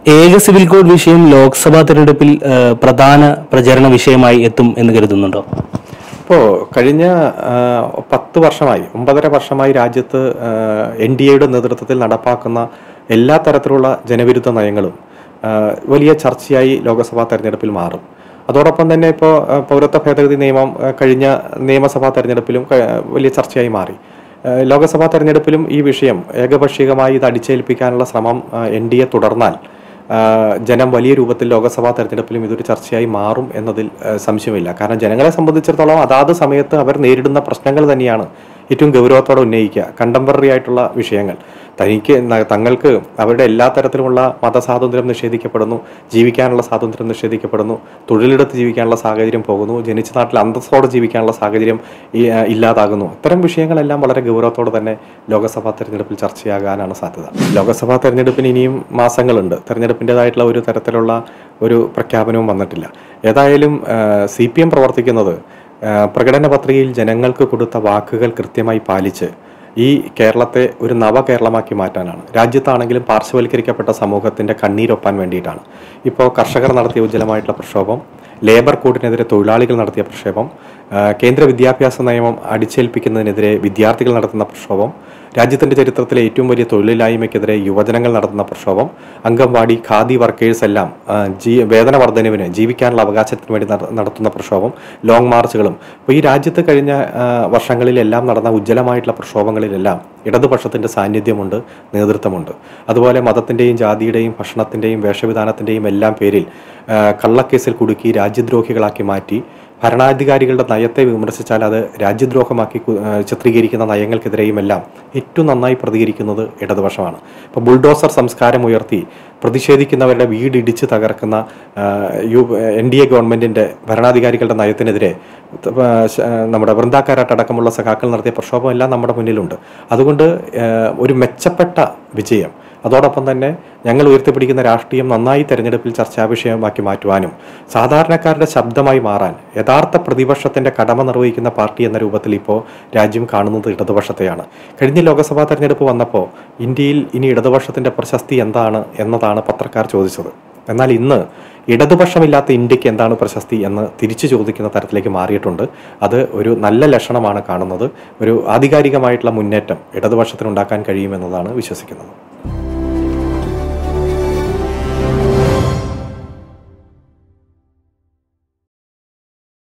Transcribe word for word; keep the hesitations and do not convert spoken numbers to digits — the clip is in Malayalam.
ഏക സിവിൽ കോഡ് വിഷയം ലോക്സഭാ തെരഞ്ഞെടുപ്പിൽ പ്രധാന പ്രചരണ വിഷയമായി എത്തും എന്ന് കരുതുന്നുണ്ടോ? ഇപ്പോൾ കഴിഞ്ഞ പത്ത് വർഷമായി ഒമ്പതര വർഷമായി രാജ്യത്ത് എൻ ഡി എയുടെ നേതൃത്വത്തിൽ നടപ്പാക്കുന്ന എല്ലാ തരത്തിലുള്ള ജനവിരുദ്ധ നയങ്ങളും വലിയ ചർച്ചയായി ലോക്സഭാ തെരഞ്ഞെടുപ്പിൽ മാറും. അതോടൊപ്പം തന്നെ ഇപ്പോൾ പൗരത്വ ഭേദഗതി നിയമം കഴിഞ്ഞ നിയമസഭാ തെരഞ്ഞെടുപ്പിലും വലിയ ചർച്ചയായി മാറി. ലോക്സഭാ തെരഞ്ഞെടുപ്പിലും ഈ വിഷയം ഏകപക്ഷീയമായി ഇത് അടിച്ചേൽപ്പിക്കാനുള്ള ശ്രമം എൻ ഡി എ തുടർന്നാൽ ജനം വലിയ രൂപത്തിൽ ലോക്സഭാ തെരഞ്ഞെടുപ്പിലും ഇതൊരു ചർച്ചയായി മാറും എന്നതിൽ സംശയമില്ല. കാരണം ജനങ്ങളെ സംബന്ധിച്ചിടത്തോളം അതാത് സമയത്ത് അവർ നേരിടുന്ന പ്രശ്നങ്ങൾ തന്നെയാണ് ഏറ്റവും ഗൗരവത്തോടെ ഉന്നയിക്കുക. കണ്ടംപററി ആയിട്ടുള്ള വിഷയങ്ങൾ, തനിക്ക് തങ്ങൾക്ക് അവരുടെ എല്ലാ തരത്തിലുമുള്ള മതസ്വാതന്ത്ര്യം നിഷേധിക്കപ്പെടുന്നു, ജീവിക്കാനുള്ള സ്വാതന്ത്ര്യം നിഷേധിക്കപ്പെടുന്നു, തൊഴിലെടുത്ത് ജീവിക്കാനുള്ള സാഹചര്യം പോകുന്നു, ജനിച്ച നാട്ടിൽ അന്തസ്സോടെ ജീവിക്കാനുള്ള സാഹചര്യം ഇല്ലാതാകുന്നു. ഇത്തരം വിഷയങ്ങളെല്ലാം വളരെ ഗൗരവത്തോടെ തന്നെ ലോക്സഭാ തെരഞ്ഞെടുപ്പിൽ ചർച്ചയാകാനാണ് സാധ്യത. ലോക്സഭാ തെരഞ്ഞെടുപ്പിന് ഇനിയും മാസങ്ങളുണ്ട്. തെരഞ്ഞെടുപ്പിൻ്റെതായിട്ടുള്ള ഒരു തരത്തിലുള്ള ഒരു പ്രഖ്യാപനവും വന്നിട്ടില്ല. ഏതായാലും സി പി എം പ്രവർത്തിക്കുന്നത് പ്രകടന പത്രികയിൽ ജനങ്ങൾക്ക് കൊടുത്ത വാക്കുകൾ കൃത്യമായി പാലിച്ച് ഈ കേരളത്തെ ഒരു നവകേരളമാക്കി മാറ്റാനാണ്. രാജ്യത്താണെങ്കിലും പാർശ്വവൽക്കരിക്കപ്പെട്ട സമൂഹത്തിൻ്റെ കണ്ണീരൊപ്പാൻ വേണ്ടിയിട്ടാണ്. ഇപ്പോൾ കർഷകർ നടത്തിയ ഉജ്ജ്വലമായിട്ടുള്ള പ്രക്ഷോഭം, ലേബർ കോഡിനെതിരെ തൊഴിലാളികൾ നടത്തിയ പ്രക്ഷോഭം, കേന്ദ്ര വിദ്യാഭ്യാസ നിയമം അടിച്ചേൽപ്പിക്കുന്നതിനെതിരെ വിദ്യാർത്ഥികൾ നടത്തുന്ന പ്രക്ഷോഭം, രാജ്യത്തിൻ്റെ ചരിത്രത്തിലെ ഏറ്റവും വലിയ തൊഴിലില്ലായ്മയ്ക്കെതിരെ യുവജനങ്ങൾ നടത്തുന്ന പ്രക്ഷോഭം, അംഗൻവാടി ഖാദി വർക്കേഴ്സ് എല്ലാം ജീ വേതന വർധനവിന് ജീവിക്കാനുള്ള അവകാശത്തിന് വേണ്ടി നടത്തുന്ന പ്രക്ഷോഭം, ലോങ് മാർച്ചുകളും. അപ്പോൾ ഈ രാജ്യത്ത് കഴിഞ്ഞ വർഷങ്ങളിലെല്ലാം നടന്ന ഉജ്ജ്വലമായിട്ടുള്ള പ്രക്ഷോഭങ്ങളിലെല്ലാം ഇടതുപക്ഷത്തിൻ്റെ സാന്നിധ്യമുണ്ട്, നേതൃത്വമുണ്ട്. അതുപോലെ മതത്തിൻ്റെയും ജാതിയുടെയും ഭക്ഷണത്തിൻ്റെയും വേഷവിധാനത്തിൻ്റെയും എല്ലാം പേരിൽ കള്ളക്കേസിൽ കുടുക്കി രാജ്യദ്രോഹികളാക്കി മാറ്റി ഭരണാധികാരികളുടെ നയത്തെ വിമർശിച്ചാൽ അത് രാജ്യദ്രോഹമാക്കി ചിത്രീകരിക്കുന്ന നയങ്ങൾക്കെതിരെയും എല്ലാം ഏറ്റവും നന്നായി പ്രതികരിക്കുന്നത് ഇടതുപക്ഷമാണ്. ഇപ്പോൾ ബുൾഡോസർ സംസ്കാരം ഉയർത്തി പ്രതിഷേധിക്കുന്നവരുടെ വീടിടിച്ച് തകർക്കുന്ന യു എൻ ഡി എ ഗവൺമെൻറ്റിൻ്റെ ഭരണാധികാരികളുടെ നയത്തിനെതിരെ നമ്മുടെ വൃന്ദാക്കാരാട്ടടക്കമുള്ള സഖാക്കൾ നടത്തിയ പ്രക്ഷോഭം എല്ലാം നമ്മുടെ മുന്നിലുണ്ട്. അതുകൊണ്ട് ഒരു മെച്ചപ്പെട്ട വിജയം, അതോടൊപ്പം തന്നെ ഞങ്ങൾ ഉയർത്തിപ്പിടിക്കുന്ന രാഷ്ട്രീയം നന്നായി തെരഞ്ഞെടുപ്പിൽ ചർച്ചാ വിഷയമാക്കി മാറ്റുവാനും സാധാരണക്കാരുടെ ശബ്ദമായി മാറാൻ യഥാർത്ഥ പ്രതിപക്ഷത്തിൻ്റെ കടമ നിർവഹിക്കുന്ന പാർട്ടി എന്ന രൂപത്തിൽ ഇപ്പോൾ രാജ്യം കാണുന്നത് ഇടതുപക്ഷത്തെയാണ്. കഴിഞ്ഞ ലോക്സഭാ തെരഞ്ഞെടുപ്പ് വന്നപ്പോൾ ഇന്ത്യയിൽ ഇനി ഇടതുപക്ഷത്തിൻ്റെ പ്രശസ്തി എന്താണ് എന്നതാണ് പത്രക്കാർ ചോദിച്ചത്. എന്നാൽ ഇന്ന് ഇടതുപക്ഷമില്ലാത്ത ഇന്ത്യക്ക് എന്താണ് പ്രശസ്തി എന്ന് തിരിച്ചു ചോദിക്കുന്ന തരത്തിലേക്ക് മാറിയിട്ടുണ്ട്. അത് ഒരു നല്ല ലക്ഷണമാണ് കാണുന്നത്. ഒരു ആധികാരികമായിട്ടുള്ള മുന്നേറ്റം ഇടതുപക്ഷത്തിനുണ്ടാക്കാൻ കഴിയുമെന്നതാണ് വിശ്വസിക്കുന്നത്.